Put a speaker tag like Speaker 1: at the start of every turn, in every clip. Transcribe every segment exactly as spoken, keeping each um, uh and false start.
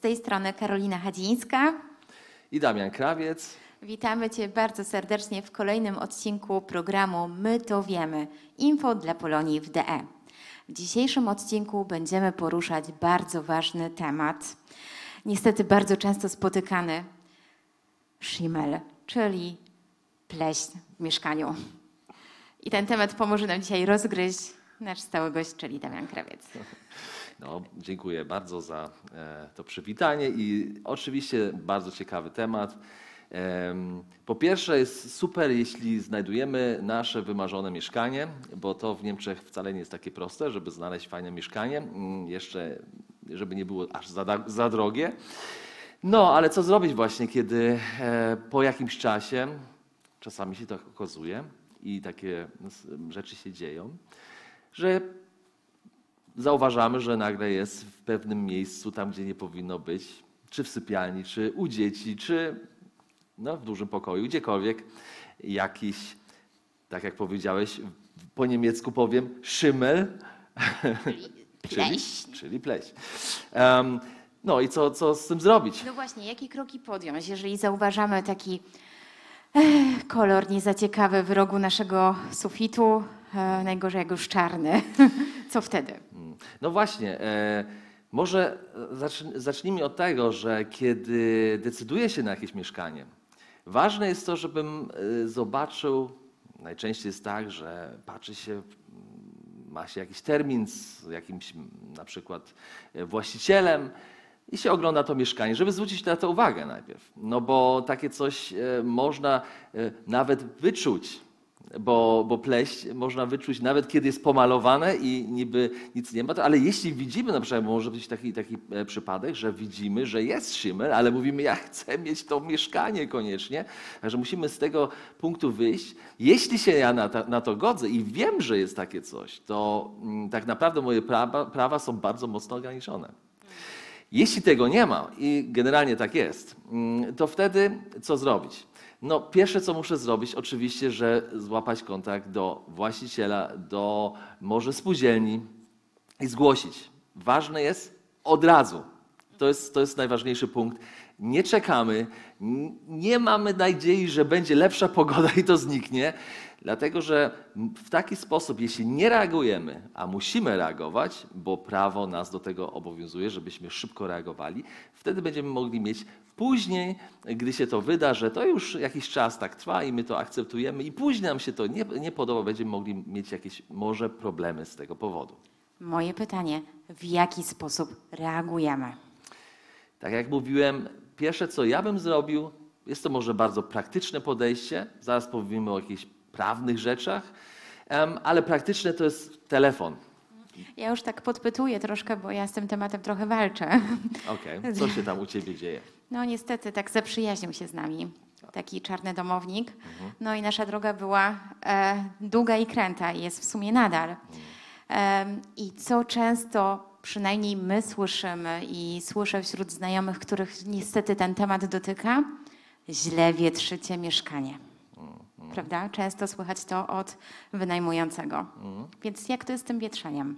Speaker 1: tej strony Karolina Chadzińska
Speaker 2: i Damian Krawiec.
Speaker 1: Witamy Cię bardzo serdecznie w kolejnym odcinku programu My to wiemy. Info dla Polonii w D E. W dzisiejszym odcinku będziemy poruszać bardzo ważny temat, niestety bardzo często spotykany, schimmel, czyli pleśń w mieszkaniu. I ten temat pomoże nam dzisiaj rozgryźć nasz stały gość, czyli Damian Krawiec.
Speaker 2: No, dziękuję bardzo za e, to przywitanie i oczywiście bardzo ciekawy temat. E, po pierwsze jest super, jeśli znajdujemy nasze wymarzone mieszkanie, bo to w Niemczech wcale nie jest takie proste, żeby znaleźć fajne mieszkanie, jeszcze żeby nie było aż za, za drogie. No, ale co zrobić właśnie, kiedy e, po jakimś czasie, czasami się tak okazuje i takie rzeczy się dzieją, że zauważamy, że nagle jest w pewnym miejscu, tam gdzie nie powinno być, czy w sypialni, czy u dzieci, czy no, w dużym pokoju, gdziekolwiek, jakiś, tak jak powiedziałeś, po niemiecku powiem, schimmel,
Speaker 1: Pleśń.
Speaker 2: czyli, czyli pleśń. Um, no i co, co z tym zrobić?
Speaker 1: No właśnie, jakie kroki podjąć, jeżeli zauważamy taki eh, kolor nie za ciekawy w rogu naszego sufitu, e, najgorzej jak już czarny. Co wtedy?
Speaker 2: No właśnie, e, może zacznijmy od tego, że kiedy decyduję się na jakieś mieszkanie, ważne jest to, żebym zobaczył, najczęściej jest tak, że patrzy się, ma się jakiś termin z jakimś na przykład właścicielem i się ogląda to mieszkanie, żeby zwrócić na to uwagę najpierw. No bo takie coś można nawet wyczuć. Bo, bo pleśń można wyczuć nawet kiedy jest pomalowane i niby nic nie ma, to, ale jeśli widzimy, na przykład może być taki, taki przypadek, że widzimy, że jest schimmel, ale mówimy, ja chcę mieć to mieszkanie koniecznie, także musimy z tego punktu wyjść. Jeśli się ja na, ta, na to godzę i wiem, że jest takie coś, to mm, tak naprawdę moje prawa, prawa są bardzo mocno ograniczone. Jeśli tego nie ma i generalnie tak jest, to wtedy co zrobić? No, pierwsze, co muszę zrobić, oczywiście, że złapać kontakt do właściciela, do może spółdzielni i zgłosić. Ważne jest od razu. To jest, to jest najważniejszy punkt. Nie czekamy, nie mamy nadziei, że będzie lepsza pogoda i to zniknie, dlatego że w taki sposób, jeśli nie reagujemy, a musimy reagować, bo prawo nas do tego obowiązuje, żebyśmy szybko reagowali, wtedy będziemy mogli mieć później, gdy się to wyda, że to już jakiś czas tak trwa i my to akceptujemy i później nam się to nie, nie podoba, będziemy mogli mieć jakieś może problemy z tego powodu.
Speaker 1: Moje pytanie, w jaki sposób reagujemy?
Speaker 2: Tak jak mówiłem, pierwsze co ja bym zrobił, jest to może bardzo praktyczne podejście, zaraz powiemy o jakichś prawnych rzeczach, ale praktyczne to jest telefon.
Speaker 1: Ja już tak podpytuję troszkę, bo ja z tym tematem trochę walczę.
Speaker 2: Okej, okay. Co się tam u Ciebie dzieje?
Speaker 1: No niestety tak zaprzyjaźnił się z nami taki czarny domownik. No i nasza droga była e, długa i kręta i jest w sumie nadal. E, I co często przynajmniej my słyszymy i słyszę wśród znajomych, których niestety ten temat dotyka, źle wietrzycie mieszkanie. Prawda? Często słychać to od wynajmującego. Mhm. Więc jak to jest z tym wietrzeniem?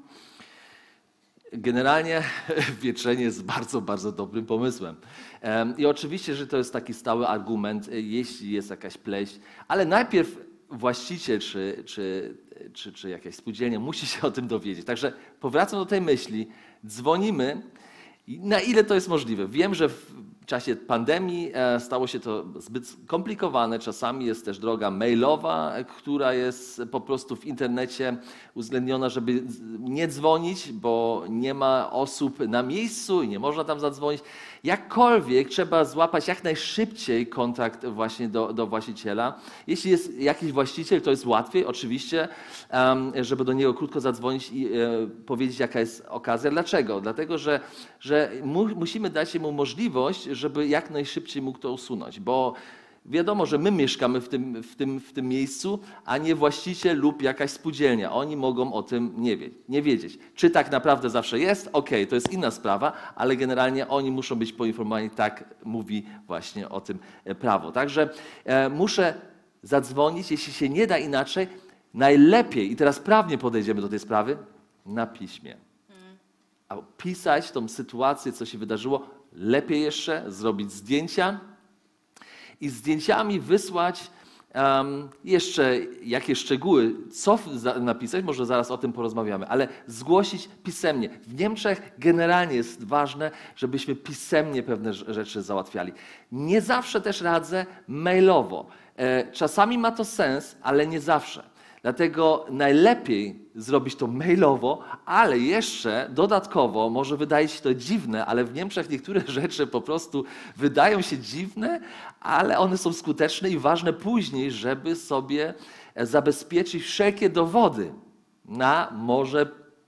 Speaker 2: Generalnie wietrzenie jest bardzo, bardzo dobrym pomysłem. I oczywiście, że to jest taki stały argument, jeśli jest jakaś pleśń, ale najpierw właściciel czy, czy, czy, czy jakaś spółdzielnia musi się o tym dowiedzieć. Także powracam do tej myśli, dzwonimy, na ile to jest możliwe. Wiem, że w czasie pandemii stało się to zbyt skomplikowane. Czasami jest też droga mailowa, która jest po prostu w internecie uwzględniona, żeby nie dzwonić, bo nie ma osób na miejscu i nie można tam zadzwonić. Jakkolwiek trzeba złapać jak najszybciej kontakt właśnie do, do właściciela. Jeśli jest jakiś właściciel, to jest łatwiej oczywiście, żeby do niego krótko zadzwonić i powiedzieć, jaka jest okazja. Dlaczego? Dlatego, że, że mu, musimy dać mu możliwość, żeby jak najszybciej mógł to usunąć, bo wiadomo, że my mieszkamy w tym, w tym, w tym miejscu, a nie właściciel lub jakaś spółdzielnia. Oni mogą o tym nie, wie, nie wiedzieć. Czy tak naprawdę zawsze jest? Okej, to jest inna sprawa, ale generalnie oni muszą być poinformowani, tak mówi właśnie o tym prawo. Także e, muszę zadzwonić, jeśli się nie da inaczej, najlepiej, i teraz prawnie podejdziemy do tej sprawy, na piśmie. A pisać tą sytuację, co się wydarzyło, lepiej jeszcze zrobić zdjęcia i zdjęciami wysłać um, jeszcze jakie szczegóły, co napisać, może zaraz o tym porozmawiamy, ale zgłosić pisemnie. W Niemczech generalnie jest ważne, żebyśmy pisemnie pewne rzeczy załatwiali. Nie zawsze też radzę mailowo. Czasami ma to sens, ale nie zawsze. Dlatego najlepiej zrobić to mailowo, ale jeszcze dodatkowo, może wydaje się to dziwne, ale w Niemczech niektóre rzeczy po prostu wydają się dziwne, ale one są skuteczne i ważne później, żeby sobie zabezpieczyć wszelkie dowody na może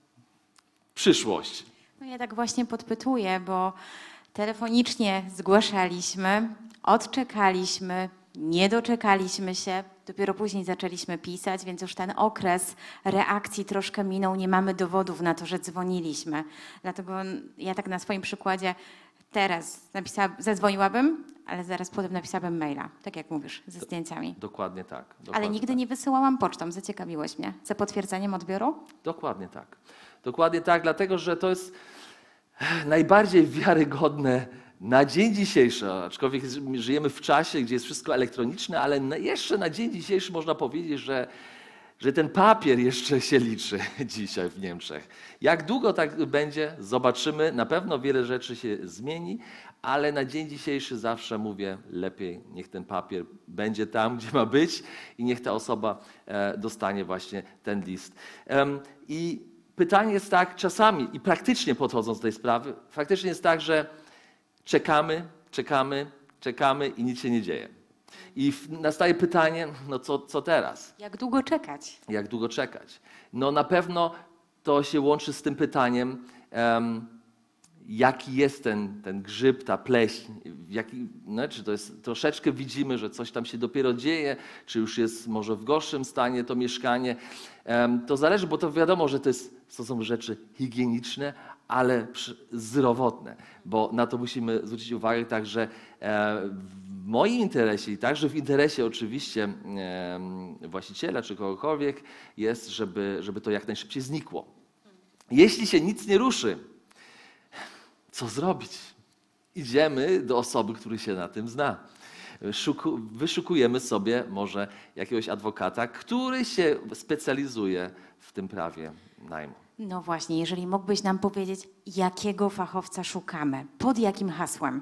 Speaker 2: przyszłość.
Speaker 1: No ja tak właśnie podpytuję, bo telefonicznie zgłaszaliśmy, odczekaliśmy, nie doczekaliśmy się, dopiero później zaczęliśmy pisać, więc już ten okres reakcji troszkę minął, nie mamy dowodów na to, że dzwoniliśmy. Dlatego ja tak na swoim przykładzie teraz napisała, zadzwoniłabym, ale zaraz potem napisałabym maila, tak jak mówisz, ze zdjęciami.
Speaker 2: Dokładnie tak. Dokładnie
Speaker 1: ale nigdy
Speaker 2: tak.
Speaker 1: nie wysyłałam pocztą, zaciekawiłeś mnie. Za potwierdzeniem odbioru?
Speaker 2: Dokładnie tak. Dokładnie tak, dlatego że to jest najbardziej wiarygodne na dzień dzisiejszy, aczkolwiek żyjemy w czasie, gdzie jest wszystko elektroniczne, ale jeszcze na dzień dzisiejszy można powiedzieć, że, że ten papier jeszcze się liczy dzisiaj w Niemczech. Jak długo tak będzie, zobaczymy. Na pewno wiele rzeczy się zmieni, ale na dzień dzisiejszy zawsze mówię, lepiej niech ten papier będzie tam, gdzie ma być i niech ta osoba dostanie właśnie ten list. I pytanie jest tak, czasami i praktycznie podchodząc do tej sprawy, faktycznie jest tak, że czekamy, czekamy, czekamy i nic się nie dzieje. I nastaje pytanie, no co, co teraz?
Speaker 1: Jak długo czekać?
Speaker 2: Jak długo czekać? No na pewno to się łączy z tym pytaniem, um, jaki jest ten, ten grzyb, ta pleśń, jaki, no, czy to jest troszeczkę widzimy, że coś tam się dopiero dzieje, czy już jest może w gorszym stanie to mieszkanie. Um, to zależy, bo to wiadomo, że to, jest, to są rzeczy higieniczne, ale zdrowotne, bo na to musimy zwrócić uwagę także w moim interesie i także w interesie oczywiście właściciela czy kogokolwiek jest, żeby, żeby to jak najszybciej znikło. Jeśli się nic nie ruszy, co zrobić? Idziemy do osoby, która się na tym zna. Szuku, wyszukujemy sobie może jakiegoś adwokata, który się specjalizuje w tym prawie najmu.
Speaker 1: No właśnie, jeżeli mógłbyś nam powiedzieć, jakiego fachowca szukamy, pod jakim hasłem?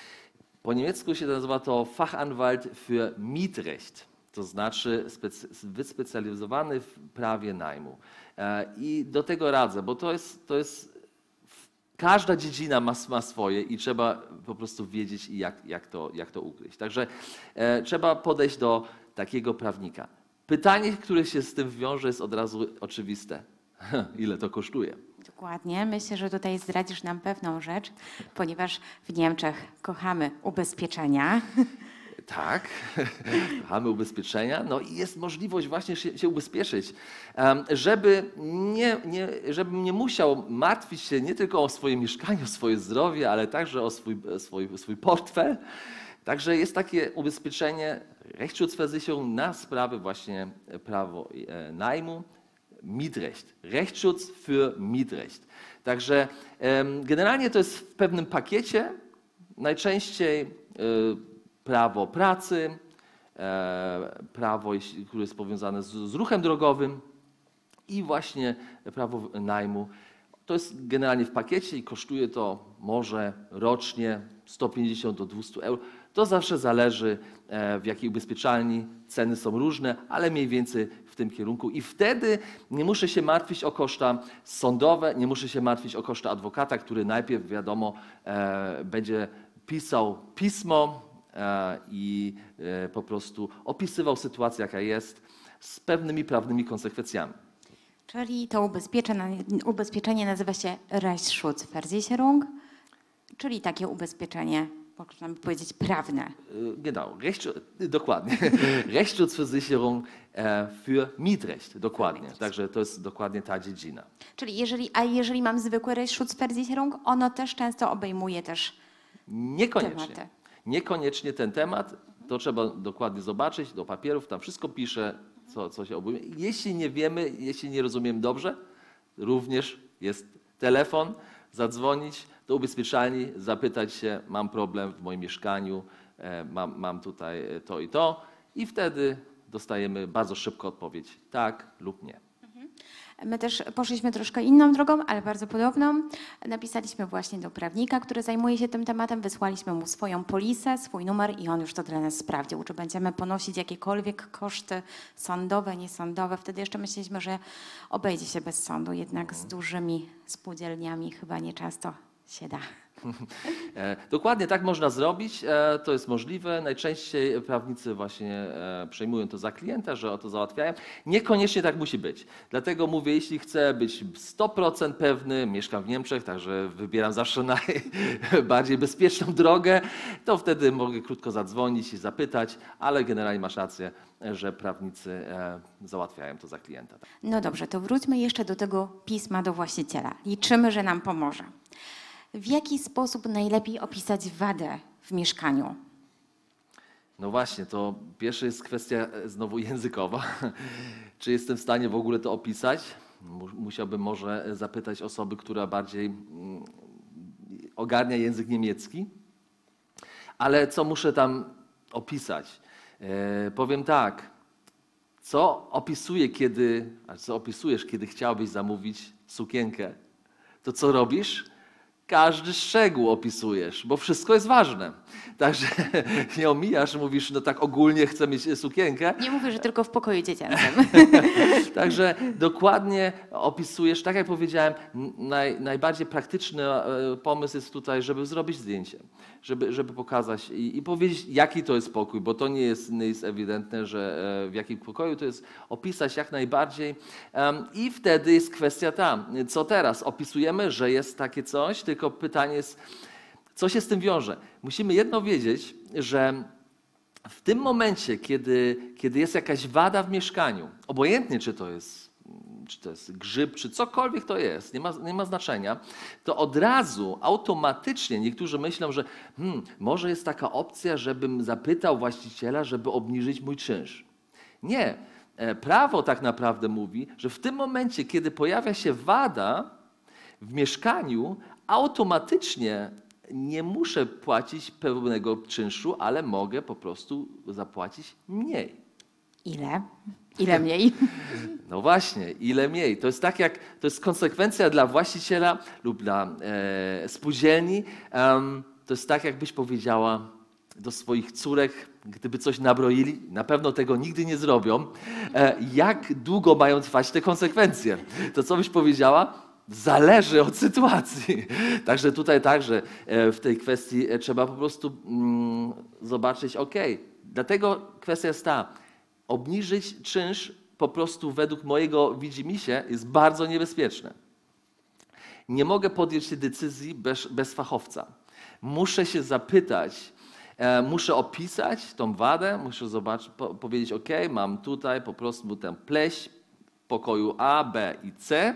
Speaker 2: Po niemiecku się nazywa to Fachanwalt für Mietrecht, to znaczy wyspecjalizowany w prawie najmu. I do tego radzę, bo to jest, to jest każda dziedzina ma, ma swoje i trzeba po prostu wiedzieć, jak, jak, to, jak to ugryźć. Także e, trzeba podejść do takiego prawnika. Pytanie, które się z tym wiąże, jest od razu oczywiste. Ile to kosztuje?
Speaker 1: Dokładnie. Myślę, że tutaj zdradzisz nam pewną rzecz, ponieważ w Niemczech kochamy ubezpieczenia.
Speaker 2: Tak, kochamy ubezpieczenia. No i jest możliwość właśnie się, się ubezpieczyć, żeby nie, nie, żebym nie musiał martwić się nie tylko o swoje mieszkanie, o swoje zdrowie, ale także o swój, swój, swój portfel. Także jest takie ubezpieczenie Rechtsschutzversicherung na sprawy właśnie prawo najmu. Mietrecht. Rechtsschutz für Mietrecht. Także um, generalnie to jest w pewnym pakiecie, najczęściej y, prawo pracy, e, prawo, które jest powiązane z, z ruchem drogowym i właśnie prawo najmu. To jest generalnie w pakiecie i kosztuje to może rocznie sto pięćdziesiąt do dwustu euro. To zawsze zależy, w jakiej ubezpieczalni, ceny są różne, ale mniej więcej w tym kierunku. I wtedy nie muszę się martwić o koszta sądowe, nie muszę się martwić o koszta adwokata, który najpierw, wiadomo, e, będzie pisał pismo e, i e, po prostu opisywał sytuację, jaka jest, z pewnymi prawnymi konsekwencjami.
Speaker 1: Czyli to ubezpieczenie, ubezpieczenie nazywa się Rechtsschutzversicherung, czyli takie ubezpieczenie, można by powiedzieć, prawne.
Speaker 2: Genau, Recht, dokładnie. Rechtsschutzversicherung für Mietrecht, dokładnie. Także to jest dokładnie ta dziedzina.
Speaker 1: Czyli jeżeli, a jeżeli mam zwykłe Rechtsschutzversicherung, ono też często obejmuje też
Speaker 2: Niekoniecznie.
Speaker 1: tematy.
Speaker 2: Niekoniecznie ten temat, to trzeba dokładnie zobaczyć, do papierów, tam wszystko pisze, co, co się obejmuje. Jeśli nie wiemy, jeśli nie rozumiemy dobrze, również jest telefon, zadzwonić, do ubezpieczalni, zapytać się, mam problem w moim mieszkaniu, mam, mam tutaj to i to i wtedy dostajemy bardzo szybko odpowiedź tak lub nie.
Speaker 1: My też poszliśmy troszkę inną drogą, ale bardzo podobną. Napisaliśmy właśnie do prawnika, który zajmuje się tym tematem, wysłaliśmy mu swoją polisę, swój numer i on już to dla nas sprawdził, czy będziemy ponosić jakiekolwiek koszty sądowe, niesądowe. Wtedy jeszcze myśleliśmy, że obejdzie się bez sądu, jednak z dużymi spółdzielniami chyba nieczęsto się da.
Speaker 2: Dokładnie tak można zrobić, to jest możliwe. Najczęściej prawnicy właśnie przejmują to za klienta, że o to załatwiają. Niekoniecznie tak musi być. Dlatego mówię, jeśli chcę być sto procent pewny, mieszkam w Niemczech, także wybieram zawsze najbardziej bezpieczną drogę, to wtedy mogę krótko zadzwonić i zapytać, ale generalnie masz rację, że prawnicy załatwiają to za klienta.
Speaker 1: No dobrze, to wróćmy jeszcze do tego pisma do właściciela. Liczymy, że nam pomoże. W jaki sposób najlepiej opisać wadę w mieszkaniu?
Speaker 2: No właśnie, to pierwsza jest kwestia znowu językowa. Czy jestem w stanie w ogóle to opisać? Musiałbym może zapytać osoby, która bardziej ogarnia język niemiecki. Ale co muszę tam opisać? E, powiem tak, co opisuję, kiedy, a co opisujesz, kiedy chciałbyś zamówić sukienkę? To co robisz? Każdy szczegół opisujesz, bo wszystko jest ważne. Także nie omijasz, mówisz, no tak ogólnie chcę mieć sukienkę.
Speaker 1: Nie mówię, że tylko w pokoju dziecięcym.
Speaker 2: Także dokładnie opisujesz, tak jak powiedziałem, naj, najbardziej praktyczny pomysł jest tutaj, żeby zrobić zdjęcie, żeby, żeby pokazać i, i powiedzieć, jaki to jest pokój, bo to nie jest, nie jest ewidentne, że w jakim pokoju to jest, opisać jak najbardziej. I wtedy jest kwestia ta, co teraz? Opisujemy, że jest takie coś, tylko pytanie jest, co się z tym wiąże? Musimy jedno wiedzieć, że w tym momencie, kiedy, kiedy jest jakaś wada w mieszkaniu, obojętnie czy to jest, czy to jest grzyb, czy cokolwiek to jest, nie ma, nie ma znaczenia, to od razu automatycznie niektórzy myślą, że hmm, może jest taka opcja, żebym zapytał właściciela, żeby obniżyć mój czynsz. Nie. Prawo tak naprawdę mówi, że w tym momencie, kiedy pojawia się wada w mieszkaniu, automatycznie nie muszę płacić pełnego czynszu, ale mogę po prostu zapłacić mniej.
Speaker 1: Ile? Ile mniej?
Speaker 2: No właśnie, ile mniej. To jest tak jak, to jest konsekwencja dla właściciela lub dla e, spółdzielni. Um, to jest tak, jakbyś powiedziała do swoich córek, gdyby coś nabroili, na pewno tego nigdy nie zrobią, e, jak długo mają trwać te konsekwencje. To co byś powiedziała? Zależy od sytuacji. Także tutaj także w tej kwestii trzeba po prostu mm, zobaczyć, ok, dlatego kwestia jest ta, obniżyć czynsz po prostu według mojego widzimisię jest bardzo niebezpieczne. Nie mogę podjąć tej decyzji bez, bez fachowca. Muszę się zapytać, e, muszę opisać tą wadę, muszę zobaczyć, po, powiedzieć, ok, mam tutaj po prostu tę pleść w pokoju A, B i C,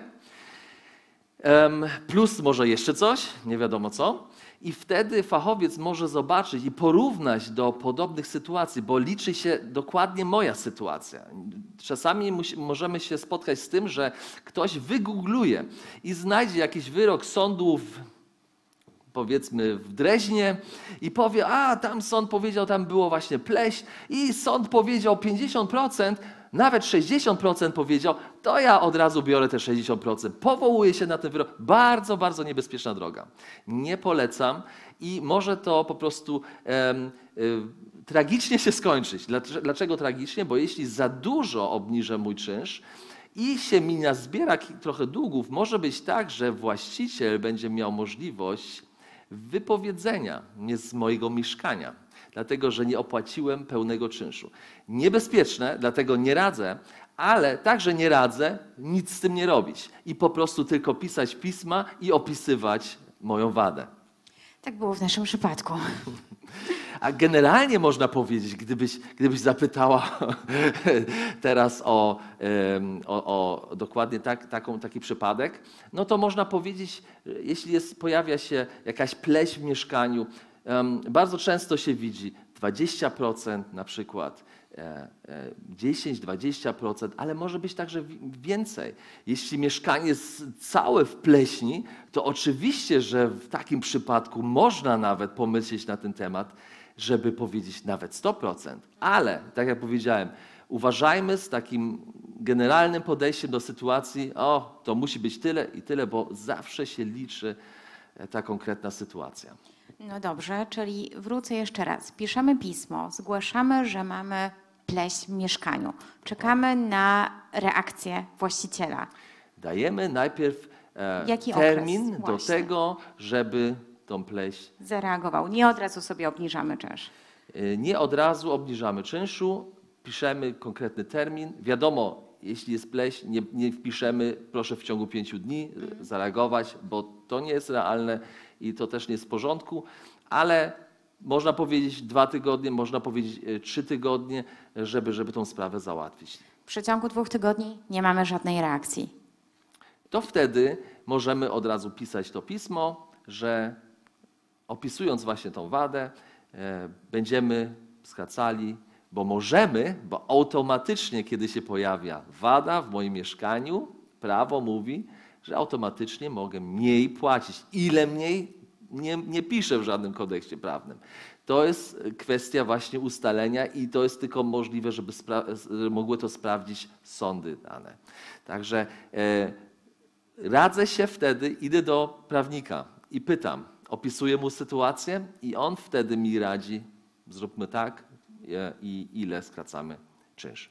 Speaker 2: plus może jeszcze coś, nie wiadomo co. I wtedy fachowiec może zobaczyć i porównać do podobnych sytuacji, bo liczy się dokładnie moja sytuacja. Czasami musi, możemy się spotkać z tym, że ktoś wygoogluje i znajdzie jakiś wyrok sądu w, powiedzmy w Dreźnie i powie, a tam sąd powiedział, tam było właśnie pleść i sąd powiedział pięćdziesiąt procent, nawet sześćdziesiąt procent powiedział, to ja od razu biorę te sześćdziesiąt procent. Powołuję się na ten wyrok. Bardzo, bardzo niebezpieczna droga. Nie polecam i może to po prostu em, y, tragicznie się skończyć. Dlaczego tragicznie? Bo jeśli za dużo obniżę mój czynsz i się mi nazbiera trochę długów, może być tak, że właściciel będzie miał możliwość wypowiedzenia mnie z mojego mieszkania, dlatego że nie opłaciłem pełnego czynszu. Niebezpieczne, dlatego nie radzę, ale także nie radzę nic z tym nie robić i po prostu tylko pisać pisma i opisywać moją wadę.
Speaker 1: Tak było w naszym przypadku.
Speaker 2: A generalnie można powiedzieć, gdybyś, gdybyś zapytała teraz o, o, o dokładnie tak, taką, taki przypadek, no to można powiedzieć, jeśli jest, pojawia się jakaś pleść w mieszkaniu, um, bardzo często się widzi dwadzieścia procent na przykład, dziesięć do dwudziestu procent, ale może być także więcej. Jeśli mieszkanie jest całe w pleśni, to oczywiście, że w takim przypadku można nawet pomyśleć na ten temat, żeby powiedzieć nawet sto procent. Ale, tak jak powiedziałem, uważajmy z takim generalnym podejściem do sytuacji, o, to musi być tyle i tyle, bo zawsze się liczy ta konkretna sytuacja.
Speaker 1: No dobrze, czyli wrócę jeszcze raz. Piszemy pismo, zgłaszamy, że mamy pleśń w mieszkaniu. Czekamy na reakcję właściciela.
Speaker 2: Dajemy najpierw e,
Speaker 1: Jaki
Speaker 2: termin
Speaker 1: okres?
Speaker 2: do
Speaker 1: Właśnie.
Speaker 2: tego, żeby tą pleśń...
Speaker 1: Zareagował. Nie od razu sobie obniżamy czynsz.
Speaker 2: e, Nie od razu obniżamy czynszu, piszemy konkretny termin. Wiadomo, jeśli jest pleśń, nie, nie wpiszemy, proszę w ciągu pięciu dni e, zareagować, bo to nie jest realne i to też nie jest w porządku, ale można powiedzieć dwa tygodnie, można powiedzieć e, trzy tygodnie, żeby, żeby tą sprawę załatwić.
Speaker 1: W przeciągu dwóch tygodni nie mamy żadnej reakcji.
Speaker 2: To wtedy możemy od razu pisać to pismo, że opisując właśnie tą wadę, e, będziemy skracali, bo możemy, bo automatycznie, kiedy się pojawia wada w moim mieszkaniu, prawo mówi, że automatycznie mogę mniej płacić. Ile mniej? Nie, nie piszę w żadnym kodeksie prawnym. To jest kwestia właśnie ustalenia i to jest tylko możliwe, żeby spra- mogły to sprawdzić sądy dane. Także e, radzę się wtedy, idę do prawnika i pytam, opisuję mu sytuację i on wtedy mi radzi, zróbmy tak e, i ile skracamy czynsz.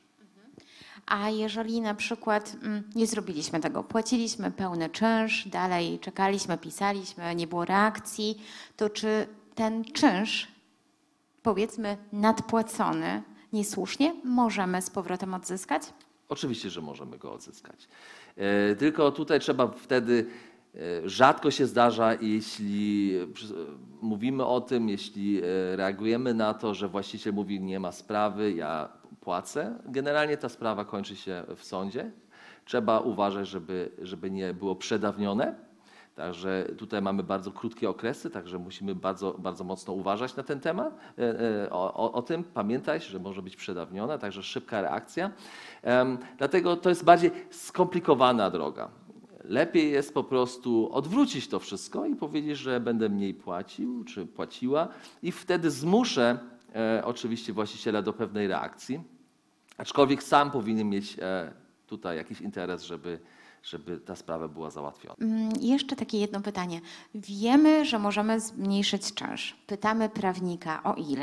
Speaker 1: A jeżeli na przykład mm, nie zrobiliśmy tego, płaciliśmy pełny czynsz, dalej czekaliśmy, pisaliśmy, nie było reakcji, to czy ten czynsz, powiedzmy nadpłacony niesłusznie, możemy z powrotem odzyskać?
Speaker 2: Oczywiście, że możemy go odzyskać. E, Tylko tutaj trzeba wtedy, e, rzadko się zdarza, jeśli przy- mówimy o tym, jeśli e, reagujemy na to, że właściciel mówi nie ma sprawy, ja płacę. Generalnie ta sprawa kończy się w sądzie. Trzeba uważać, żeby, żeby nie było przedawnione. Także tutaj mamy bardzo krótkie okresy, także musimy bardzo, bardzo mocno uważać na ten temat, e, e, o, o, o tym, pamiętać, że może być przedawniona, także szybka reakcja. Em, Dlatego to jest bardziej skomplikowana droga. Lepiej jest po prostu odwrócić to wszystko i powiedzieć, że będę mniej płacił czy płaciła i wtedy zmuszę e, oczywiście właściciela do pewnej reakcji, aczkolwiek sam powinien mieć e, tutaj jakiś interes, żeby żeby ta sprawa była załatwiona.
Speaker 1: Mm, Jeszcze takie jedno pytanie. Wiemy, że możemy zmniejszyć czynsz. Pytamy prawnika o ile.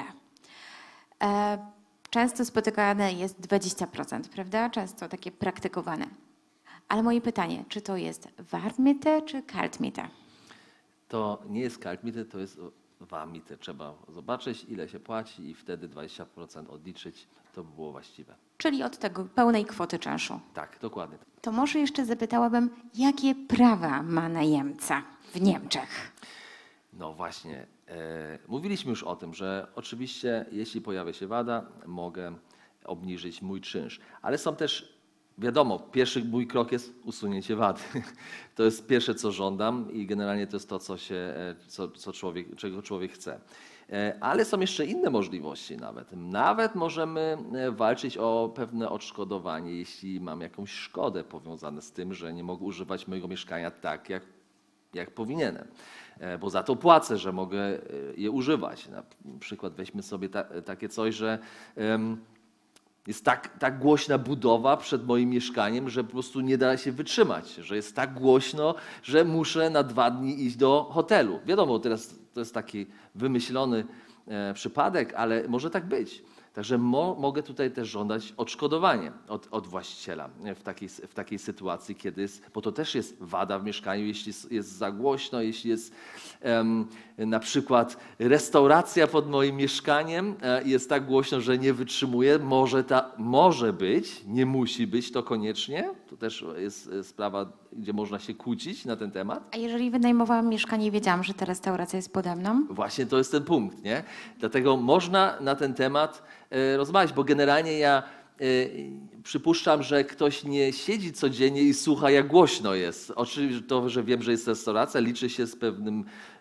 Speaker 1: E, Często spotykane jest dwadzieścia procent, prawda? Często takie praktykowane. Ale moje pytanie, czy to jest Wartmiete czy Kaltmiete?
Speaker 2: To nie jest kaltmiete, to jest wartmiete. Trzeba zobaczyć, ile się płaci i wtedy dwadzieścia procent odliczyć. To by było właściwe.
Speaker 1: Czyli od tego pełnej kwoty czynszu.
Speaker 2: Tak, dokładnie.
Speaker 1: To może jeszcze zapytałabym, jakie prawa ma najemca w Niemczech?
Speaker 2: No właśnie, e, mówiliśmy już o tym, że oczywiście jeśli pojawia się wada, mogę obniżyć mój czynsz. Ale są też, wiadomo, pierwszy mój krok jest usunięcie wady. To jest pierwsze, co żądam i generalnie to jest to, co, się, e, co, co człowiek, czego człowiek chce. E, Ale są jeszcze inne możliwości nawet. Nawet możemy e, walczyć o pewne odszkodowanie, jeśli mam jakąś szkodę powiązaną z tym, że nie mogę używać mojego mieszkania tak, jak, jak powinienem. E, Bo za to płacę, że mogę e, je używać. Na przykład weźmy sobie ta, takie coś, że em, jest tak, tak głośna budowa przed moim mieszkaniem, że po prostu nie da się wytrzymać, że jest tak głośno, że muszę na dwa dni iść do hotelu. Wiadomo, teraz to jest taki wymyślony e, przypadek, ale może tak być. Także mo, mogę tutaj też żądać odszkodowania od, od właściciela w takiej, w takiej sytuacji, kiedy jest, bo to też jest wada w mieszkaniu, jeśli jest, jest za głośno, jeśli jest em, na przykład restauracja pod moim mieszkaniem e, i jest tak głośno, że nie wytrzymuje, może, ta, może być, nie musi być to koniecznie, to też jest sprawa, gdzie można się kłócić na ten temat.
Speaker 1: A jeżeli wynajmowałam mieszkanie i wiedziałam, że ta restauracja jest pode mną?
Speaker 2: Właśnie to jest ten punkt, nie? Dlatego można na ten temat e, rozmawiać, bo generalnie ja e, przypuszczam, że ktoś nie siedzi codziennie i słucha, jak głośno jest. Oczywiście to, że wiem, że jest restauracja, liczy się z pewnym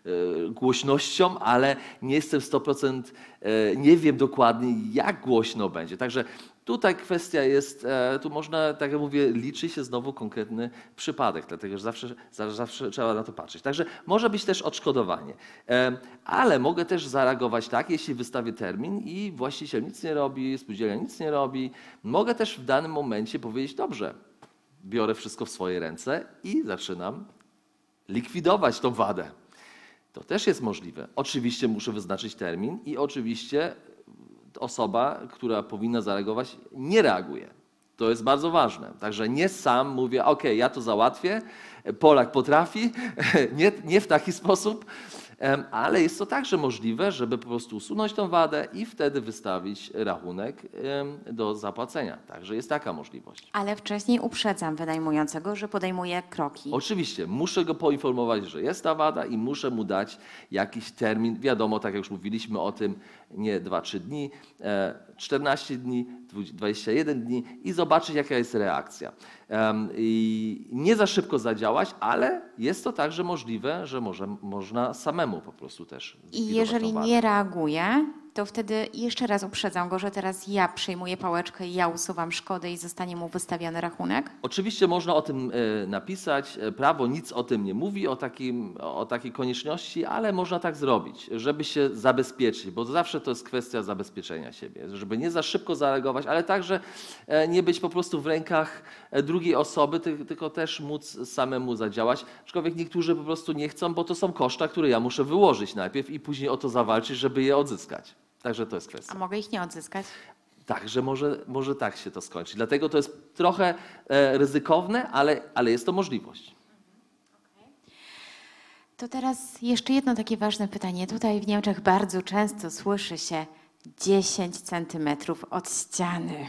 Speaker 2: głośnością, ale nie jestem sto procent, nie wiem dokładnie, jak głośno będzie. Także tutaj kwestia jest, tu można, tak jak mówię, liczy się znowu konkretny przypadek, dlatego że zawsze, zawsze trzeba na to patrzeć. Także może być też odszkodowanie, ale mogę też zareagować tak, jeśli wystawię termin i właściciel nic nie robi, spółdzielnia nic nie robi, mogę też w danym momencie powiedzieć, dobrze, biorę wszystko w swoje ręce i zaczynam likwidować tą wadę. To też jest możliwe. Oczywiście muszę wyznaczyć termin i oczywiście osoba, która powinna zareagować, nie reaguje. To jest bardzo ważne. Także nie sam mówię, ok, ja to załatwię, Polak potrafi, nie, nie w taki sposób, ale jest to także możliwe, żeby po prostu usunąć tą wadę i wtedy wystawić rachunek do zapłacenia. Także jest taka możliwość.
Speaker 1: Ale wcześniej uprzedzam wynajmującego, że podejmuje kroki.
Speaker 2: Oczywiście, muszę go poinformować, że jest ta wada i muszę mu dać jakiś termin. Wiadomo, tak jak już mówiliśmy o tym, nie dwa trzy dni, czternaście dni, dwadzieścia jeden dni i zobaczyć, jaka jest reakcja. I nie za szybko zadziałać, ale jest to także możliwe, że może, można samemu po prostu też.
Speaker 1: I jeżeli nie reaguje, to wtedy jeszcze raz uprzedzam go, że teraz ja przyjmuję pałeczkę i ja usuwam szkodę i zostanie mu wystawiony rachunek?
Speaker 2: Oczywiście można o tym napisać. Prawo nic o tym nie mówi, o, takim, o takiej konieczności, ale można tak zrobić, żeby się zabezpieczyć, bo zawsze to jest kwestia zabezpieczenia siebie, żeby nie za szybko zareagować, ale także nie być po prostu w rękach drugiej osoby, tylko też móc samemu zadziałać. Aczkolwiek niektórzy po prostu nie chcą, bo to są koszta, które ja muszę wyłożyć najpierw i później o to zawalczyć, żeby je odzyskać. Także to jest kwestia.
Speaker 1: A mogę ich nie odzyskać?
Speaker 2: Także może, może tak się to skończyć. Dlatego to jest trochę e, ryzykowne, ale, ale jest to możliwość.
Speaker 1: To teraz jeszcze jedno takie ważne pytanie. Tutaj w Niemczech bardzo często słyszy się dziesięć centymetrów od ściany.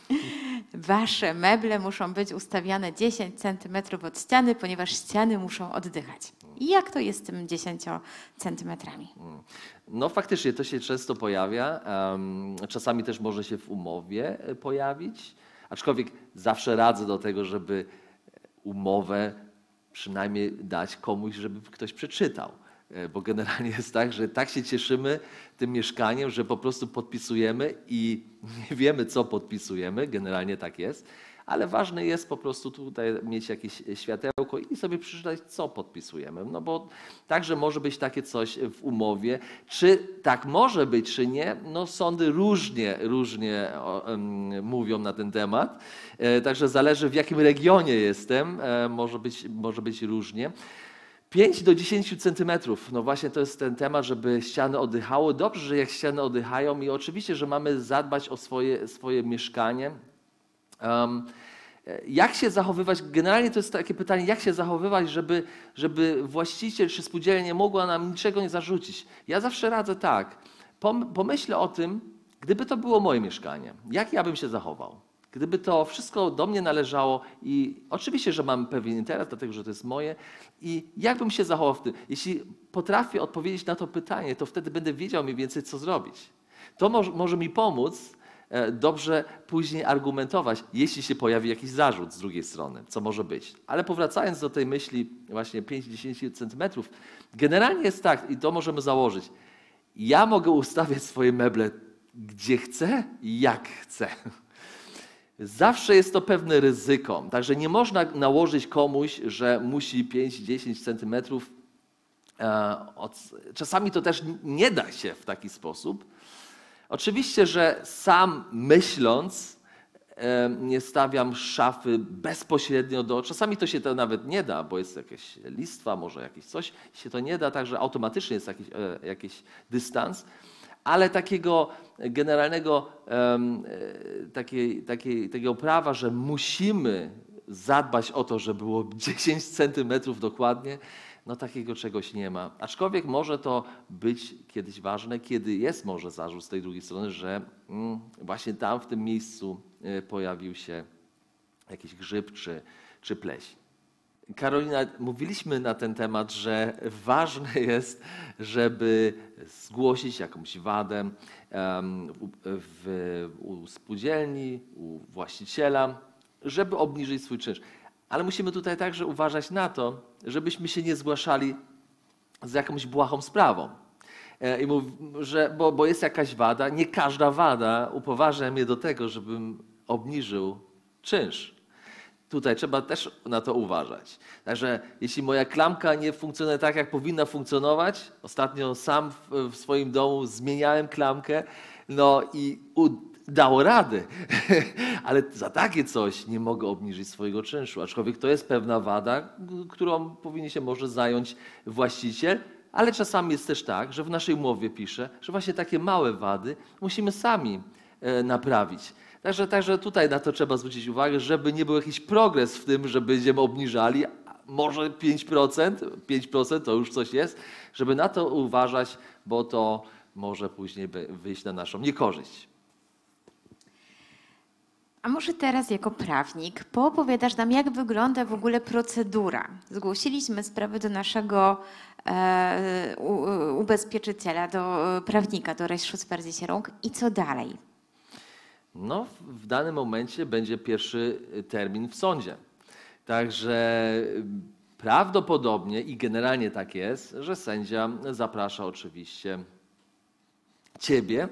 Speaker 1: Wasze meble muszą być ustawiane dziesięć centymetrów od ściany, ponieważ ściany muszą oddychać. Jak to jest z tym dziesięcioma centymetrami?
Speaker 2: No faktycznie to się często pojawia. Czasami też może się w umowie pojawić. Aczkolwiek zawsze radzę do tego, żeby umowę przynajmniej dać komuś, żeby ktoś przeczytał. Bo generalnie jest tak, że tak się cieszymy tym mieszkaniem, że po prostu podpisujemy i nie wiemy, co podpisujemy. Generalnie tak jest. Ale ważne jest po prostu tutaj mieć jakieś światełko i sobie przeczytać, co podpisujemy. No bo także może być takie coś w umowie. Czy tak może być, czy nie? No sądy różnie, różnie um, mówią na ten temat. E, także zależy, w jakim regionie jestem. E, może być, może być różnie. pięć do dziesięciu centymetrów. No właśnie to jest ten temat, żeby ściany oddychały. Dobrze, że jak ściany oddychają i oczywiście, że mamy zadbać o swoje, swoje mieszkanie. Um, jak się zachowywać? Generalnie to jest takie pytanie, jak się zachowywać, żeby, żeby właściciel czy spółdzielnia nie mogła nam niczego nie zarzucić. Ja zawsze radzę tak, pom, pomyślę o tym, gdyby to było moje mieszkanie, jak ja bym się zachował? Gdyby to wszystko do mnie należało i oczywiście, że mam pewien interes, dlatego że to jest moje i jak bym się zachował w tym? Jeśli potrafię odpowiedzieć na to pytanie, to wtedy będę wiedział mniej więcej, co zrobić. To może, może mi pomóc dobrze później argumentować, jeśli się pojawi jakiś zarzut z drugiej strony, co może być. Ale powracając do tej myśli właśnie pięć do dziesięciu centymetrów, generalnie jest tak, i to możemy założyć, ja mogę ustawiać swoje meble gdzie chcę i jak chcę. Zawsze jest to pewne ryzyko, także nie można nałożyć komuś, że musi pięć do dziesięciu centymetrów. Czasami to też nie da się w taki sposób. Oczywiście, że sam myśląc nie stawiam szafy bezpośrednio do... Czasami to się to nawet nie da, bo jest jakieś listwa, może jakieś coś się to nie da, także automatycznie jest jakiś, jakiś dystans, ale takiego generalnego takiej, takiej, takiego prawa, że musimy zadbać o to, żeby było dziesięć centymetrów dokładnie, no takiego czegoś nie ma. Aczkolwiek może to być kiedyś ważne, kiedy jest może zarzut z tej drugiej strony, że mm, właśnie tam w tym miejscu y, pojawił się jakiś grzyb czy, czy pleśń. Karolina, mówiliśmy na ten temat, że ważne jest, żeby zgłosić jakąś wadę um, w, u spółdzielni, u właściciela, żeby obniżyć swój czynsz. Ale musimy tutaj także uważać na to, żebyśmy się nie zgłaszali z jakąś błahą sprawą. I mów, że, bo, bo jest jakaś wada, nie każda wada upoważnia mnie do tego, żebym obniżył czynsz. Tutaj trzeba też na to uważać. Także jeśli moja klamka nie funkcjonuje tak, jak powinna funkcjonować, ostatnio sam w, w swoim domu zmieniałem klamkę, no i u, dało radę, ale za takie coś nie mogę obniżyć swojego czynszu, aczkolwiek to jest pewna wada, którą powinien się może zająć właściciel, ale czasami jest też tak, że w naszej umowie pisze, że właśnie takie małe wady musimy sami e, naprawić. Także, także tutaj na to trzeba zwrócić uwagę, żeby nie był jakiś progres w tym, że będziemy obniżali, może pięć procent, pięć procent to już coś jest, żeby na to uważać, bo to może później wyjść na naszą niekorzyść.
Speaker 1: A może teraz jako prawnik poopowiadasz nam, jak wygląda w ogóle procedura? Zgłosiliśmy sprawę do naszego e, u, ubezpieczyciela, do prawnika, do Rechtsschutzversicherung i co dalej?
Speaker 2: No, w danym momencie będzie pierwszy termin w sądzie. Także prawdopodobnie i generalnie tak jest, że sędzia zaprasza oczywiście ciebie,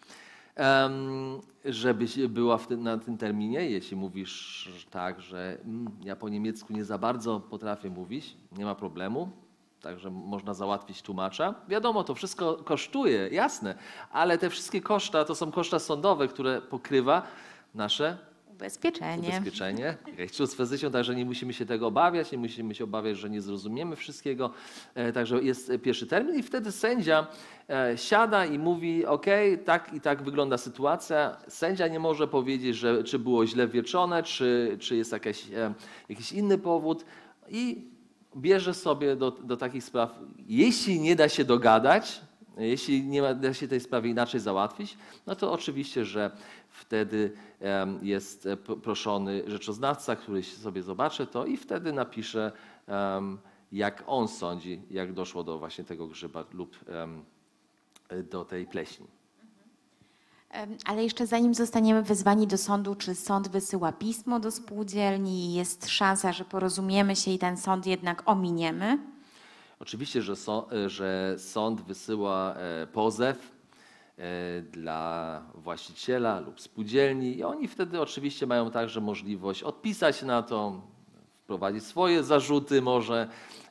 Speaker 2: żebyś była w tym, na tym terminie. Jeśli mówisz tak, że ja po niemiecku nie za bardzo potrafię mówić, nie ma problemu. Także można załatwić tłumacza. Wiadomo, to wszystko kosztuje, jasne, ale te wszystkie koszta to są koszta sądowe, które pokrywa nasze
Speaker 1: ubezpieczenie.
Speaker 2: ubezpieczenie. Rechtsschutzversicherung, także nie musimy się tego obawiać, nie musimy się obawiać, że nie zrozumiemy wszystkiego. Także jest pierwszy termin i wtedy sędzia siada i mówi, ok, tak i tak wygląda sytuacja. Sędzia nie może powiedzieć, że czy było źle wieczone, czy, czy jest jakaś, jakiś inny powód i bierze sobie do, do takich spraw, jeśli nie da się dogadać, jeśli nie da się tej sprawy inaczej załatwić, no to oczywiście, że wtedy um, jest proszony rzeczoznawca, który sobie zobaczy to i wtedy napisze, um, jak on sądzi, jak doszło do właśnie tego grzyba lub um, do tej pleśni.
Speaker 1: Ale jeszcze zanim zostaniemy wezwani do sądu, czy sąd wysyła pismo do spółdzielni? Jest szansa, że porozumiemy się i ten sąd jednak ominiemy?
Speaker 2: Oczywiście, że, so, że sąd wysyła pozew dla właściciela lub spółdzielni i oni wtedy oczywiście mają także możliwość odpisać na to, wprowadzić swoje zarzuty może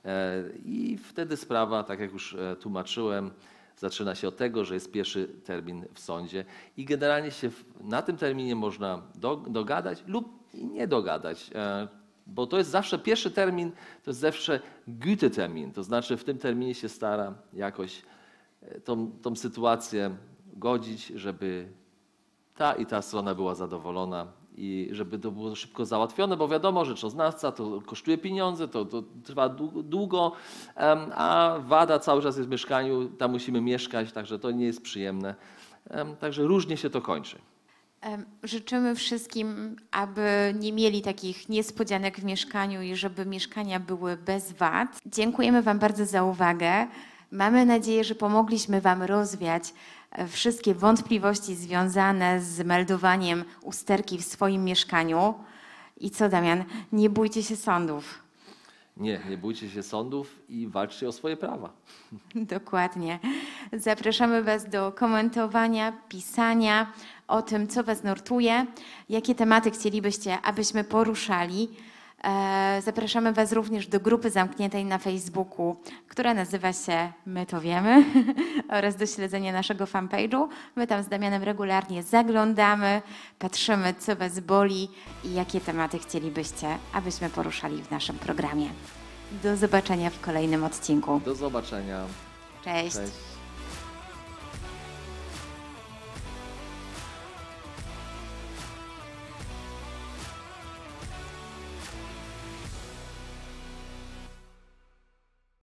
Speaker 2: i wtedy sprawa, tak jak już tłumaczyłem, zaczyna się od tego, że jest pierwszy termin w sądzie i generalnie się na tym terminie można do, dogadać lub nie dogadać, bo to jest zawsze pierwszy termin, to jest zawsze Gütetermin, to znaczy w tym terminie się stara jakoś tą, tą sytuację godzić, żeby ta i ta strona była zadowolona i żeby to było szybko załatwione, bo wiadomo, rzeczoznawca to kosztuje pieniądze, to, to trwa długo, a wada cały czas jest w mieszkaniu, tam musimy mieszkać, także to nie jest przyjemne. Także różnie się to kończy.
Speaker 1: Życzymy wszystkim, aby nie mieli takich niespodzianek w mieszkaniu i żeby mieszkania były bez wad. Dziękujemy Wam bardzo za uwagę. Mamy nadzieję, że pomogliśmy Wam rozwiać wszystkie wątpliwości związane z meldowaniem usterki w swoim mieszkaniu. I co, Damian, nie bójcie się sądów.
Speaker 2: Nie, nie bójcie się sądów i walczcie o swoje prawa.
Speaker 1: Dokładnie. Zapraszamy Was do komentowania, pisania o tym, co Was nurtuje, jakie tematy chcielibyście, abyśmy poruszali. Zapraszamy Was również do grupy zamkniętej na Facebooku, która nazywa się My to wiemy oraz do śledzenia naszego fanpage'u. My tam z Damianem regularnie zaglądamy, patrzymy, co Was boli i jakie tematy chcielibyście, abyśmy poruszali w naszym programie. Do zobaczenia w kolejnym odcinku.
Speaker 2: Do zobaczenia.
Speaker 1: Cześć.
Speaker 2: Cześć.